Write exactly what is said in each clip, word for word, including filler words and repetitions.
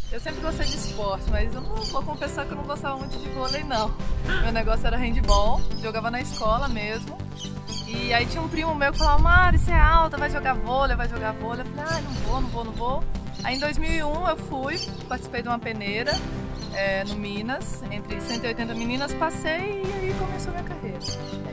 Eu sempre gostei de esporte, mas eu não vou confessar que eu não gostava muito de vôlei, não. Meu negócio era handball, jogava na escola mesmo. E aí tinha um primo meu que falava, Mari, você é alta, vai jogar vôlei, vai jogar vôlei. Eu falei, ah, não vou, não vou, não vou. Aí em dois mil e um eu fui, participei de uma peneira é, no Minas, entre cento e oitenta meninas, passei e aí começou a minha carreira. E aí,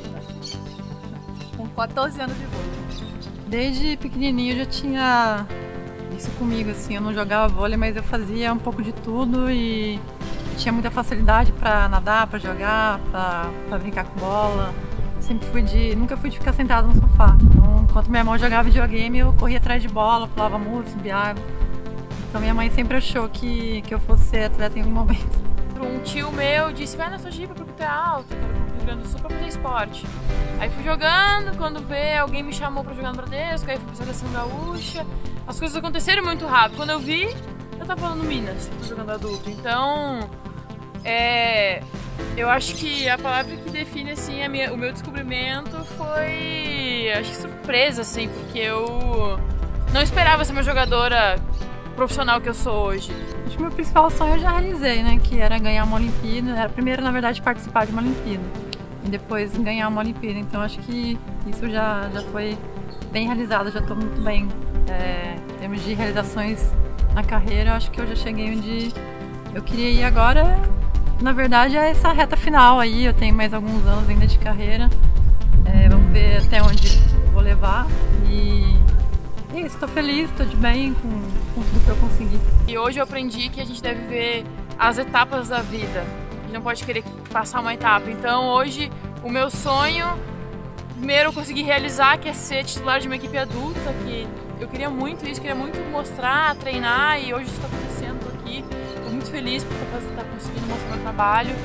tá. Com quatorze anos de vôlei. Desde pequenininho eu já tinha isso comigo, assim, eu não jogava vôlei, mas eu fazia um pouco de tudo e tinha muita facilidade para nadar, para jogar, para brincar com bola. Sempre fui de, nunca fui de ficar sentada no sofá. Então, enquanto minha irmã jogava videogame, eu corria atrás de bola, pulava muro, subia água. Então minha mãe sempre achou que, que eu fosse ser atleta em algum momento. Um tio meu disse, vai na sua jipa porque tu é alta, quero ir pro Rio Grande do Sul pra fazer esporte. Aí fui jogando, quando vê, alguém me chamou pra jogar no Bradesco, aí fui pra seleção gaúcha. As coisas aconteceram muito rápido. Quando eu vi, eu tava falando no Minas, tô jogando adulto. Então, é... eu acho que a palavra que define, assim, a minha, o meu descobrimento foi, acho que surpresa, assim, porque eu não esperava ser uma jogadora profissional que eu sou hoje. Acho que o meu principal sonho eu já realizei, né, que era ganhar uma Olimpíada. Era primeiro, na verdade, participar de uma Olimpíada e depois ganhar uma Olimpíada. Então acho que isso já, já foi bem realizado, já estou muito bem. É, em termos de realizações na carreira, acho que eu já cheguei onde eu queria ir agora. Na verdade é essa reta final aí, eu tenho mais alguns anos ainda de carreira. É, vamos ver até onde eu vou levar e é isso, estou feliz, estou de bem com, com tudo que eu consegui. E hoje eu aprendi que a gente deve ver as etapas da vida, a gente não pode querer passar uma etapa. Então hoje o meu sonho, primeiro eu consegui realizar, que é ser titular de uma equipe adulta, que eu queria muito isso, queria muito mostrar, treinar e hoje isso está acontecendo, estou aqui. Estou muito feliz por estar conseguindo mostrar meu trabalho.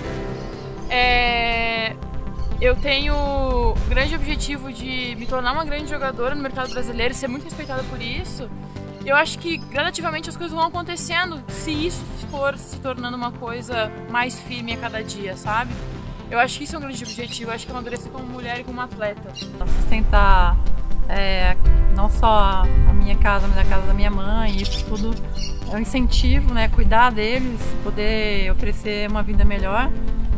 É... Eu tenho o grande objetivo de me tornar uma grande jogadora no mercado brasileiro, ser muito respeitada por isso. Eu acho que gradativamente as coisas vão acontecendo se isso for se tornando uma coisa mais firme a cada dia, sabe? Eu acho que isso é um grande objetivo, eu acho que amadurecer como mulher e como atleta. Sustentar é, não só a minha casa, mas a casa da minha mãe, isso tudo é um incentivo, né? Cuidar deles, poder oferecer uma vida melhor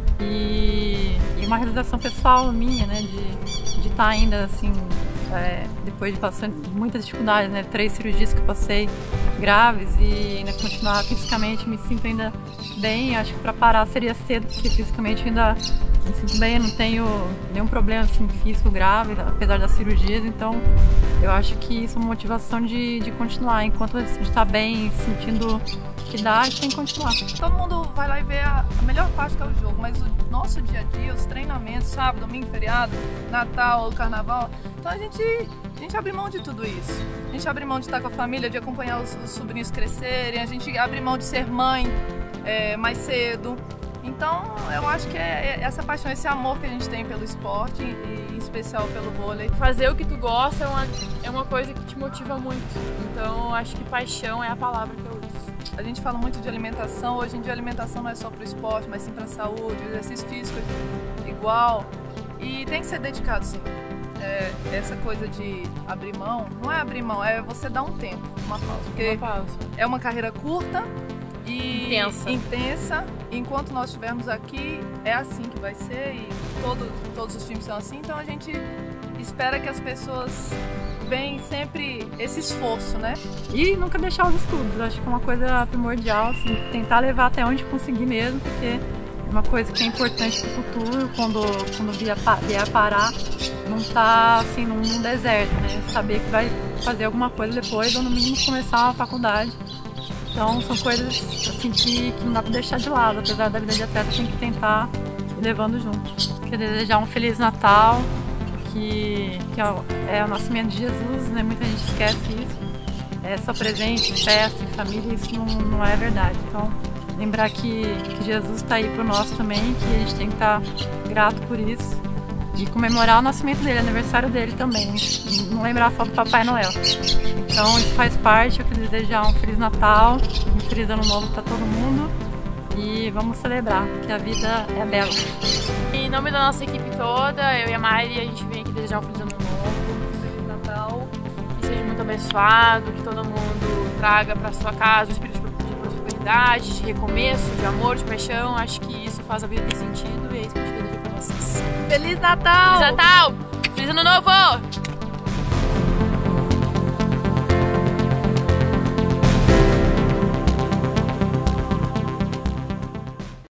e, e uma realização pessoal minha, né? De estar ainda assim, é, depois de passar muitas dificuldades, né? Três cirurgias que eu passei graves e ainda continuar fisicamente, me sinto ainda bem. Acho que para parar seria cedo, porque fisicamente ainda me sinto bem, eu não tenho nenhum problema assim, físico grave, apesar das cirurgias, então eu acho que isso é uma motivação de, de continuar. Enquanto a gente está bem, sentindo que dá, a gente tem que continuar. Todo mundo vai lá e vê a, a melhor parte que é o jogo, mas o nosso dia a dia, os treinamentos, sábado, domingo, feriado, Natal, Carnaval, então a gente, a gente abre mão de tudo isso. A gente abre mão de estar com a família, de acompanhar os, os sobrinhos crescerem, a gente abre mão de ser mãe é, mais cedo. Então, eu acho que é essa paixão, esse amor que a gente tem pelo esporte, e em especial pelo vôlei. Fazer o que tu gosta é uma, é uma coisa que te motiva muito. Então, acho que paixão é a palavra que eu uso. A gente fala muito de alimentação. Hoje em dia, alimentação não é só para o esporte, mas sim para a saúde, exercício físico igual. E tem que ser dedicado, sim. É, essa coisa de abrir mão, não é abrir mão, é você dar um tempo, uma pausa. Porque uma pausa. É uma carreira curta e intensa. intensa. Enquanto nós estivermos aqui, é assim que vai ser e todo, todos os times são assim. Então a gente espera que as pessoas veem sempre esse esforço, né? E nunca deixar os estudos, acho que é uma coisa primordial, assim, tentar levar até onde conseguir mesmo, porque é uma coisa que é importante para o futuro, quando, quando vier, vier parar, não tá assim num, num deserto, né? Saber que vai fazer alguma coisa depois, ou no mínimo começar uma faculdade. Então são coisas assim que, que não dá para deixar de lado, apesar da vida de atleta, tem que tentar ir levando junto. Quero desejar um Feliz Natal, que, que é o nascimento de Jesus, né? Muita gente esquece isso. É só presente, festa, família, isso não, não é verdade. Então lembrar que, que Jesus está aí para nós também, que a gente tem que estar grato por isso. E comemorar o nascimento dele, aniversário dele também. Não lembrar só do Papai Noel. Então isso faz parte. Eu quero desejar um Feliz Natal, um Feliz Ano Novo para todo mundo. E vamos celebrar, que a vida é bela. Em nome da nossa equipe toda, eu e a Mari, a gente vem aqui desejar um Feliz Ano Novo, um Feliz Natal. Que seja muito abençoado, que todo mundo traga para sua casa o espírito de prosperidade. felicidade, de recomeço, de amor, de paixão. Acho que isso faz a vida ter sentido e é isso que a gente deseja pra vocês. Feliz Natal! Feliz Natal! Feliz Ano Novo!